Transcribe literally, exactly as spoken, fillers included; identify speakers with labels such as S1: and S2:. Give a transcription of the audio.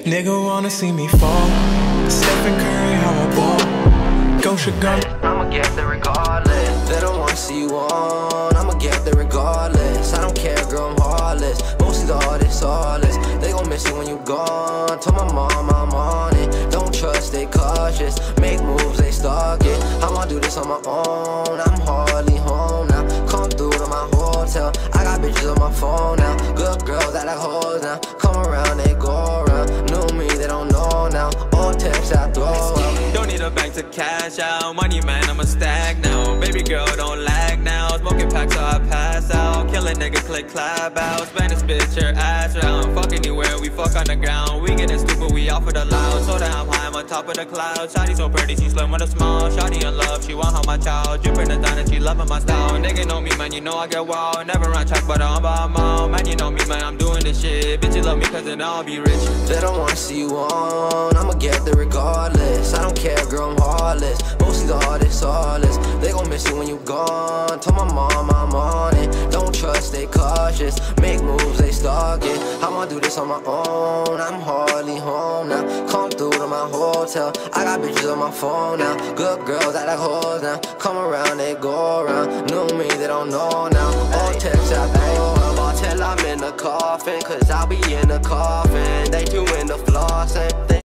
S1: Nigga wanna see me fall. Stephen Curry, how I ball. Gosha gun.
S2: I'ma get there regardless. They don't wanna see you on. I'ma get there regardless. I don't care, girl, I'm heartless. Mostly the artists, heartless. They gon' miss you when you gone. Told my mom I'm on it. Don't trust, stay cautious. Make moves, they stalk it. I'ma do this on my own. I'm hardly home now. Come through to my hotel. I got bitches on my phone now. Good girls that like hoes now. Come around, they go around. New me, they don't know now. Old texts I throw out.
S3: Don't need a bank to cash out. Money man, I'm a stack now. Baby girl, don't lag now. Smoking packs so I pass out. Kill a nigga, click clap out. Spanish bitch, your ass round. Fuck anywhere, we fuck on the ground. We getting stupid, we off with the loud. So damn high, I'm on top of the clouds. Shawty so pretty, she slim with a smile. Shawty in love, she want how my child. Drippin' the diamond, she loving my style. Nigga know me, man, you know I get wild. Never run track, but I'm by a mile. Man, you know me, man, I'm doing this shit. Bitch, you love me, cause then I'll be rich.
S2: They don't wanna see you on. I'ma get there regardless. I don't care, girl, I'm heartless. Mostly the artists, heartless. They gon' miss you when you gone. Told my mom I'm on it. Don't trust, stay cautious. Make moves, they stalk it. I'ma do this on my own. I'm hardly home now. Come through to my hotel. I got bitches on my phone now. Good girls that like hoes now. Come around, they go around. New me, they don't know now. All texts I throw out till I'm in the coffin. Cause I'll be in the coffin. They doing the flossing.